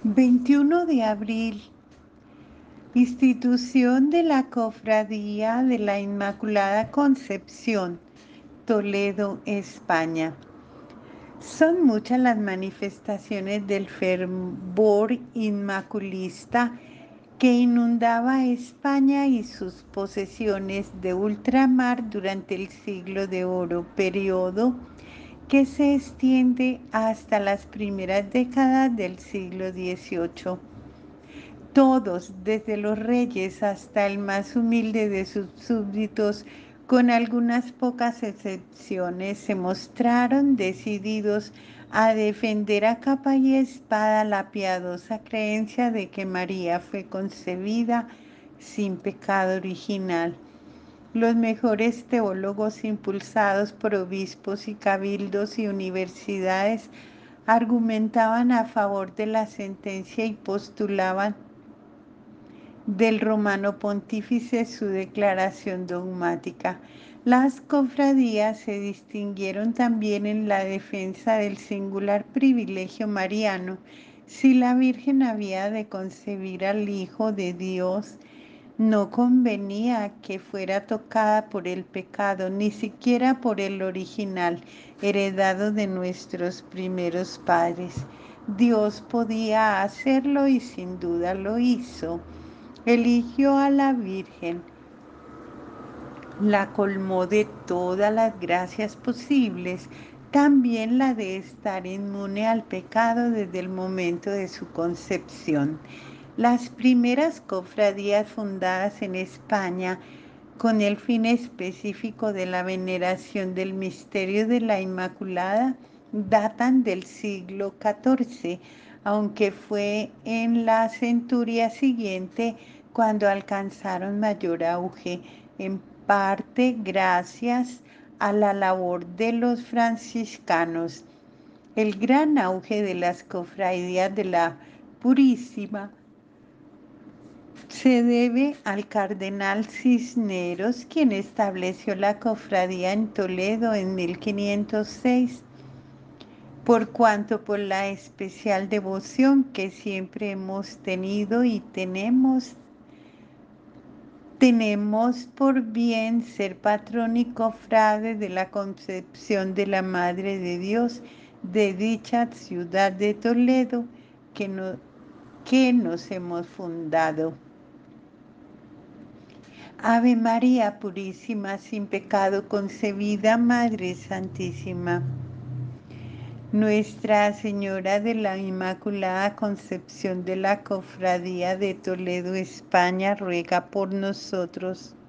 21 de abril, institución de la Cofradía de la Inmaculada Concepción, Toledo, España. Son muchas las manifestaciones del fervor inmaculista que inundaba España y sus posesiones de ultramar durante el siglo de oro, periodo que se extiende hasta las primeras décadas del siglo XVIII. Todos, desde los reyes hasta el más humilde de sus súbditos, con algunas pocas excepciones, se mostraron decididos a defender a capa y espada la piadosa creencia de que María fue concebida sin pecado original. Los mejores teólogos, impulsados por obispos y cabildos y universidades, argumentaban a favor de la sentencia y postulaban del romano pontífice su declaración dogmática. Las cofradías se distinguieron también en la defensa del singular privilegio mariano. Si la Virgen había de concebir al Hijo de Dios, no convenía que fuera tocada por el pecado, ni siquiera por el original, heredado de nuestros primeros padres. Dios podía hacerlo y sin duda lo hizo. Eligió a la Virgen, la colmó de todas las gracias posibles, también la de estar inmune al pecado desde el momento de su concepción. Las primeras cofradías fundadas en España con el fin específico de la veneración del misterio de la Inmaculada datan del siglo XIV, aunque fue en la centuria siguiente cuando alcanzaron mayor auge, en parte gracias a la labor de los franciscanos. El gran auge de las cofradías de la Purísima se debe al cardenal Cisneros, quien estableció la cofradía en Toledo en 1506, por cuanto por la especial devoción que siempre hemos tenido y tenemos por bien ser patrón y cofrade de la concepción de la Madre de Dios de dicha ciudad de Toledo que nos hemos fundado. Ave María Purísima, sin pecado concebida, Madre Santísima. Nuestra Señora de la Inmaculada Concepción de la Cofradía de Toledo, España, ruega por nosotros.